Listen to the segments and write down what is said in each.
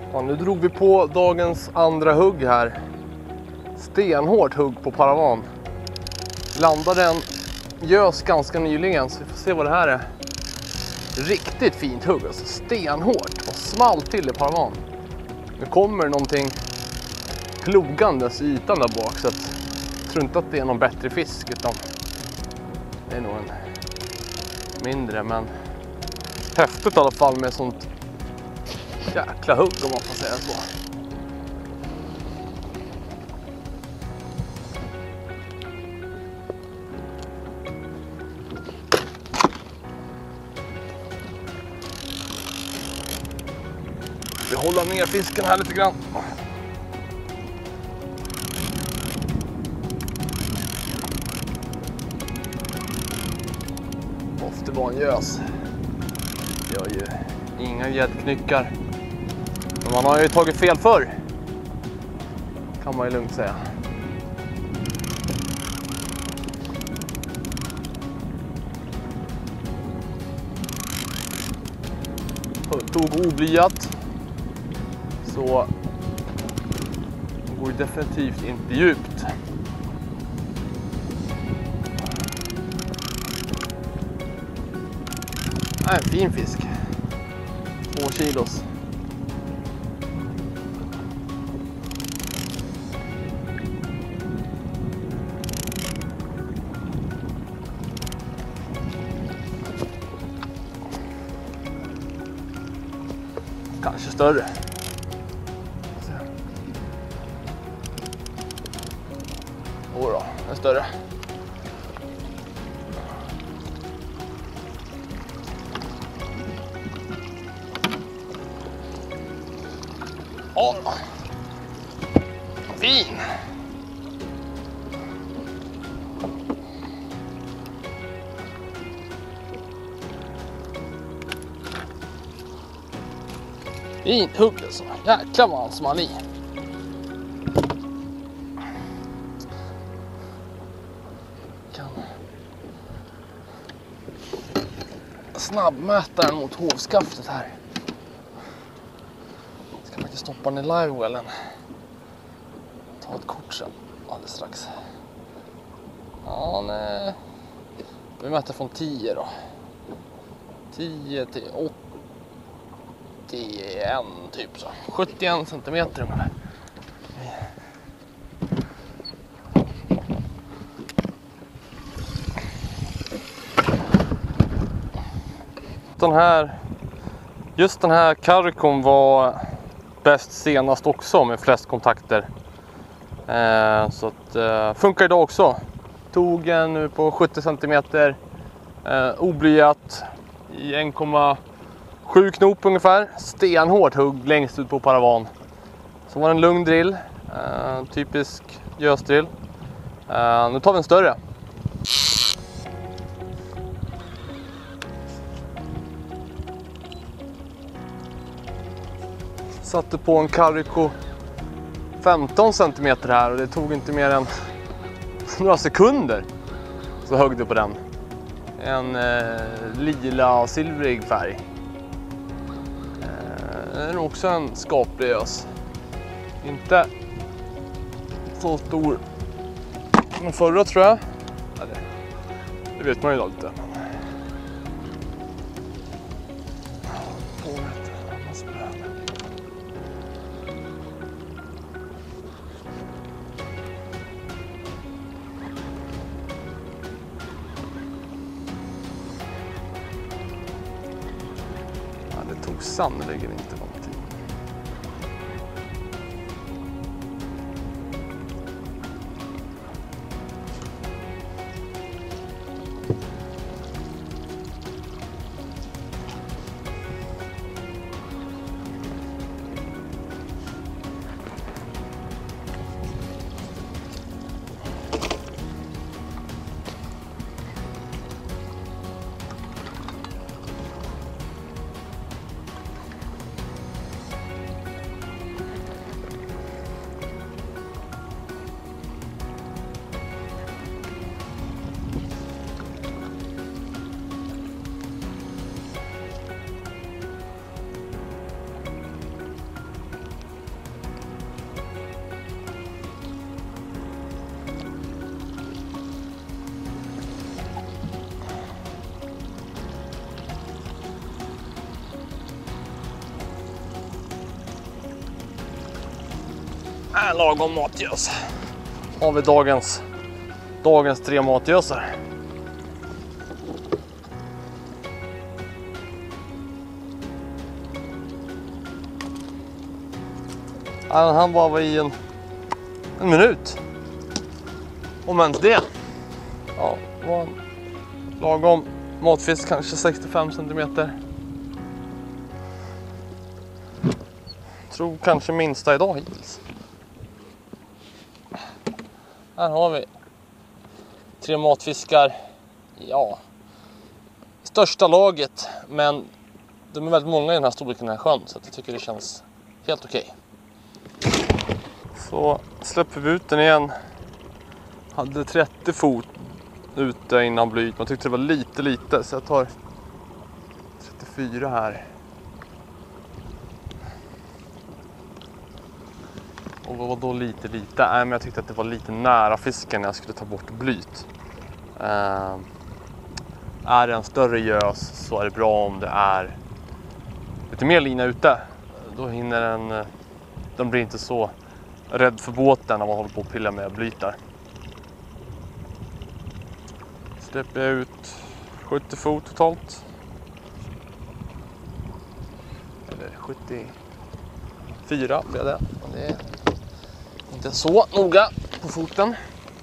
Ja, nu drog vi på dagens andra hugg här. Stenhårt hugg på paravan. Landade en gös ganska nyligen, så vi får se vad det här är. Riktigt fint hugg, alltså stenhårt och small till i paravan. Nu kommer någonting plogandes i ytan där bak, så att jag tror inte att det är någon bättre fisk, utan det är nog en mindre, men häftigt i alla fall med sånt jäkla hugg, om man får säga så. Vi håller ner fisken här lite grann. Måste vara en gös. Det var ju inga gäddknyckar. Men man har ju tagit fel förr, kan man ju lugnt säga. Tog oblyat. Så det går ju definitivt inte djupt. En fin fisk. 2 kilos. Kanske större. Åh, en större. Åh, fin. Fint hugg alltså. Jäklar vad som han i. Snabbmätaren mot hovskaftet här. Ska faktiskt stoppa den i livewellen. Ta ett kort sen alldeles strax. Ja, nej. Vi mäter från 10 då. 10 till 81 typ så. 71 centimeter ungefär. Just den här karikon var bäst senast också med flest kontakter. Så att funkar idag också. Tog en nu på 70 cm. Oblyat i 1,7 knop ungefär. Stenhårt hugg längst ut på paravan. Så var det en lugn drill. Typisk gösdrill. Nu tar vi en större. Satte på en kariko 15 cm här och det tog inte mer än några sekunder så högg det på den. En lila och silvrig färg. Det är också en skaplig ös. Inte så stor som förra tror jag. Det vet man ju lite. Det tog sannoliken inte någonting. Lagom matgös. Har vi dagens 3 matgösar. Han var i en minut. Om ens det. Ja, det var en lagom matfisk, kanske 65 centimeter. Tror kanske minsta idag hittills. Här har vi 3 matfiskar. Ja, största laget, men de är väldigt många i den här storleken i den här sjön, så jag tycker det känns helt okej. Så släpper vi ut den igen. Hade 30 fot ute innan blyt. Man tyckte det var lite, så jag tar 34 här. Och vad var då lite? Nej, men jag tyckte att det var lite nära fisken när jag skulle ta bort blyt. Är det en större gös så är det bra om det är lite mer lina ute. Då hinner den blir inte så rädd för båten när man håller på att pilla med blyt där. Släpper jag ut 70 fot totalt. Eller 74 blev det. Det är inte så noga på foten.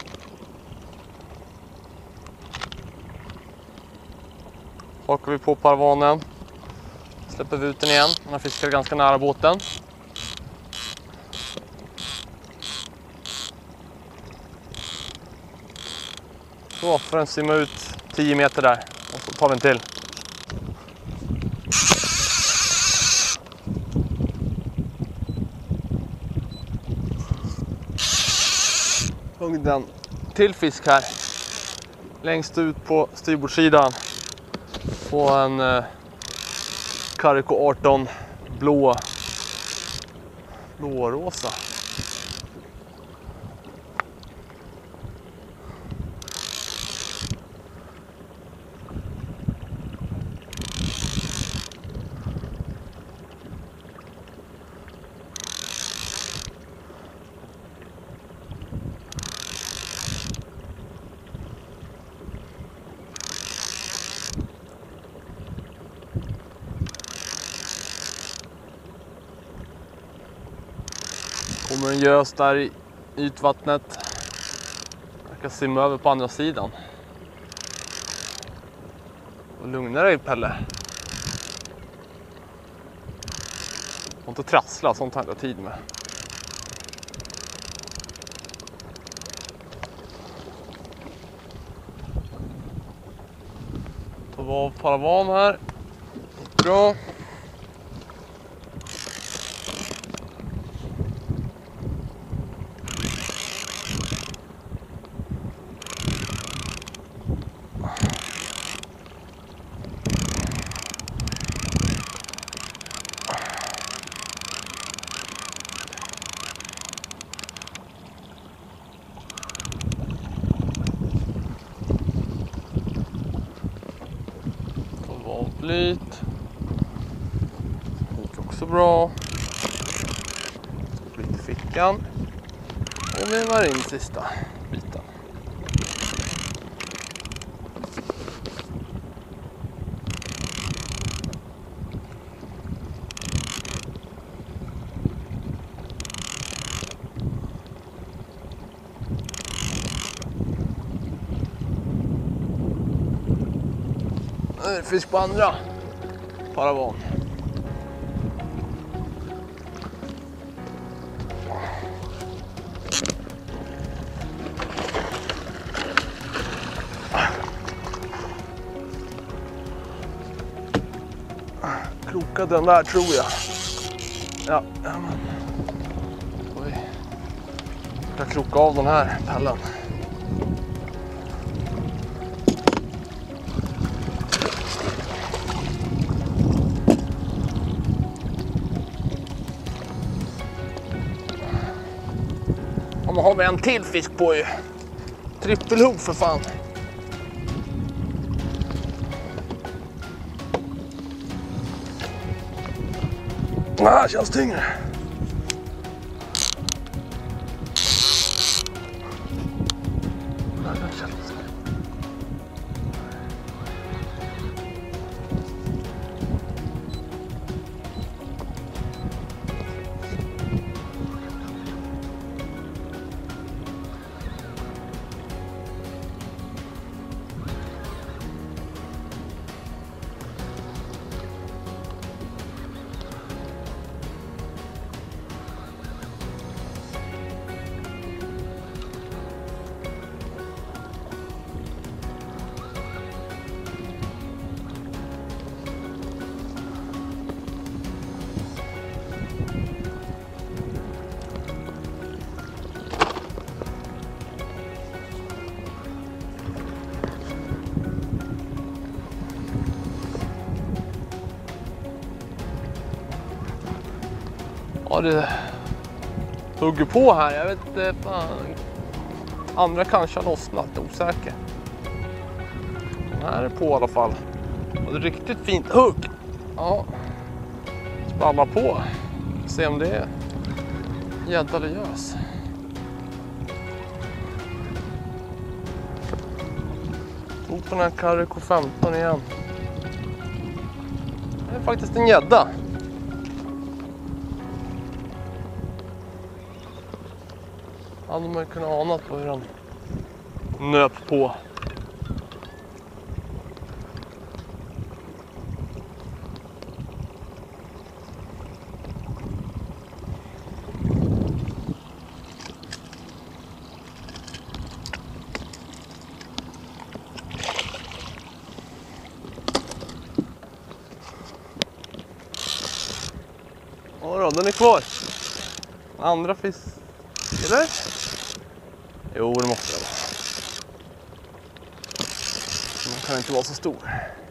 Hakar vi på paravanen. Släpper vi ut den igen. Den har fiskat ganska nära båten. Så får den simma ut 10 meter där. Och så tar vi en till. Hugg den till fisk här. Längst ut på styrbordssidan. På en Carico 18 blårosa. Kommer en gös där i ytvattnet. Jag kan simma över på andra sidan. Och lugna dig, Pelle. Och inte trassla, sånt har jag tid med. Tar vi av paravan här. Bra. Blyt. Gick också bra. Blyt i fickan. Och vevar in sista biten. Fisk på andra paravan. Kroka den där, tror jag. Ja, men. Oj. Jag krokar av den här pällen. Nu har vi en till fisk på ju. Trippelhugg för fan. Känns tyngre. Ja, det hugger på här. Jag vet inte, andra kanske har lossnat, osäker. Den här är på i alla fall. Och det är riktigt fint hugg. Ja, spalla på. Se om det är gädda eller gös. Tog på den här Carico 15 igen. Det är faktiskt en gädda. Hade man kunnat ana på hur den nöp på. Ja, den är kvar. Andra fisk. Eller? Jo, det måste det vara. Den kan inte vara så stor.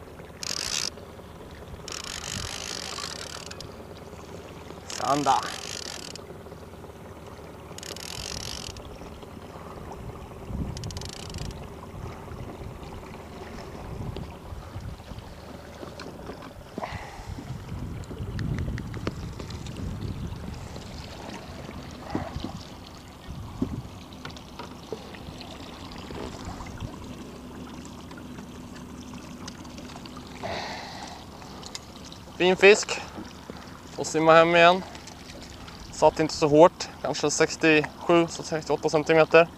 Sanda. Fin fisk. Får simma hem igen. Satt inte så hårt. Kanske 67-68 centimeter.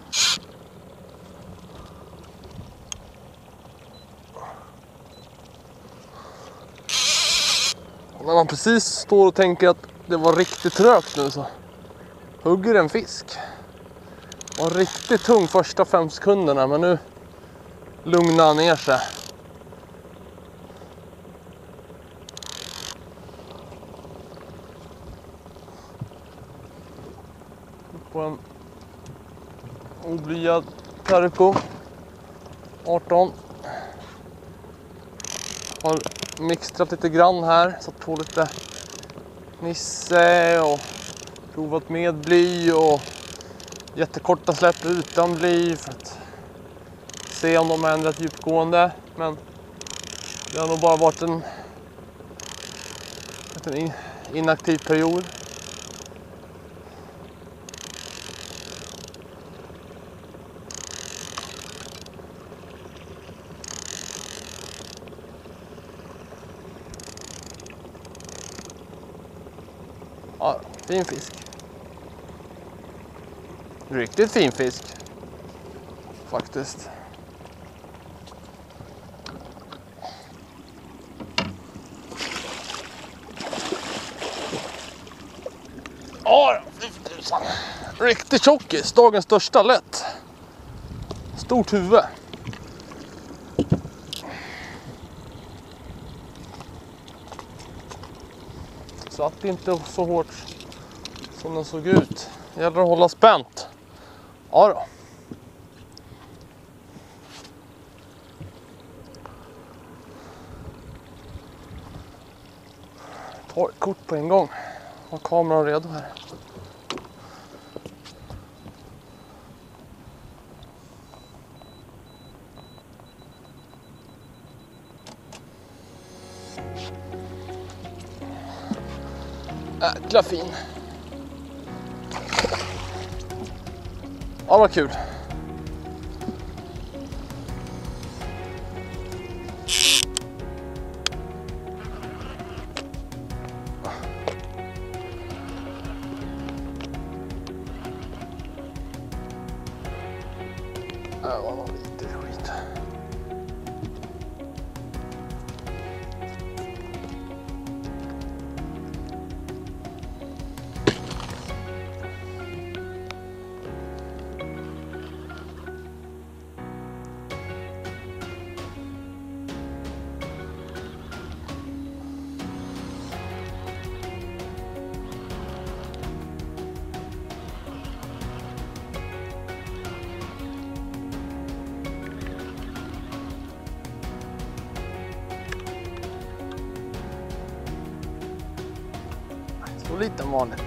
När man precis står och tänker att det var riktigt trögt nu så hugger en fisk. Det var riktigt tung första 5 sekunderna, men nu lugnar han ner sig. På en oblyad Carico 18. Har mixtrat lite grann här, satt på lite nisse och provat med bly och jättekorta släpp utan bly för att se om de har ändrat djupgående, men det har nog bara varit en inaktiv period. Ja, fin fisk. Riktigt fin fisk. Faktiskt. Ja, riktigt tjockis. Dagens största lätt. Stort huvud. Så att det inte är så hårt som den såg ut. Det gäller att hålla spänt. Ja då. Ta ett kort på en gång. Har kameran redo här. Jäkla fin. Ja, vad kul. Det var nog lite skit. Så lite än vanligt.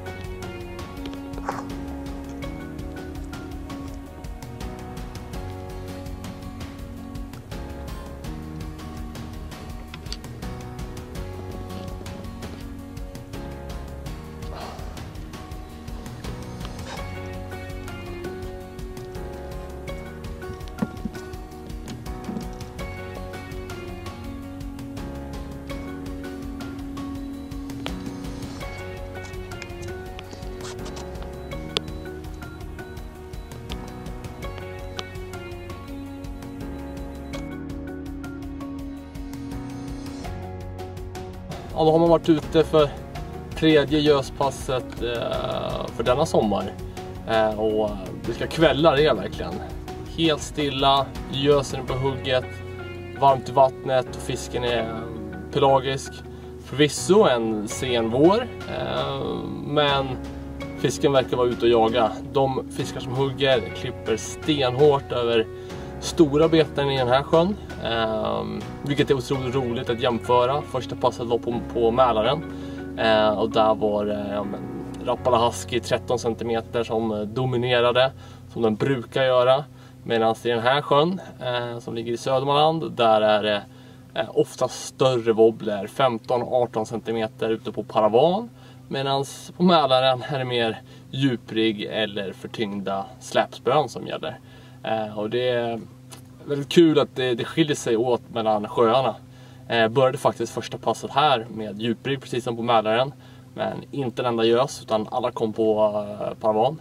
Ja, då har man varit ute för tredje göspasset för denna sommar. Och vilka kvällar det är verkligen. Helt stilla, gösen på hugget, varmt i vattnet och fisken är pelagisk. Förvisso en sen vår, men fisken verkar vara ute och jaga. De fiskar som hugger klipper stenhårt över stora beten i den här sjön, vilket är otroligt roligt att jämföra. Första passet var på Mälaren, och där var Rappalahaski 13 cm som dominerade, som den brukar göra. Medan i den här sjön som ligger i Södermanland, där är det oftast större wobbler, 15-18 cm ute på paravan. Medan på Mälaren är det mer djuprig eller förtyngda släpspön som gäller. Och det är väldigt kul att det skiljer sig åt mellan sjöarna. Började faktiskt första passet här med djuprig, precis som på Mälaren. Men inte en enda gös, utan alla kom på paravan.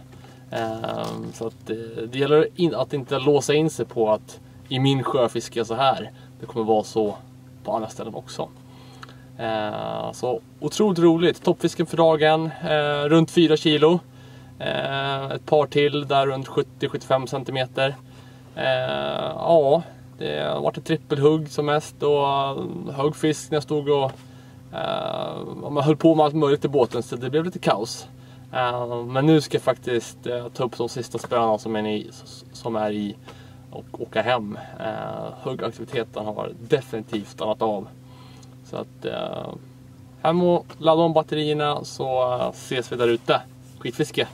Så att det gäller att inte låsa in sig på att i min sjö fiskar jag så här. Det kommer vara så på andra ställen också. Så otroligt roligt. Toppfisken för dagen, runt 4 kilo. Ett par till där runt 70-75 cm. Ja, det har varit ett trippelhugg som mest och hög fisk när jag stod och man höll på med allt möjligt i båten, så det blev lite kaos. Men nu ska jag faktiskt ta upp de sista spöna som är i och åka hem. Huggaktiviteten har definitivt stannat av. Så att hem och ladda om batterierna, så ses vi där ute. Skitfiske!